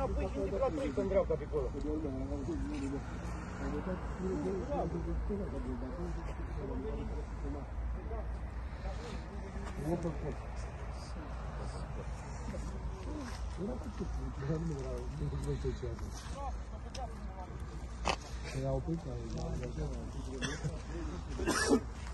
înapoi și indic la 3 când vreau ca pe acolo. Era oprit,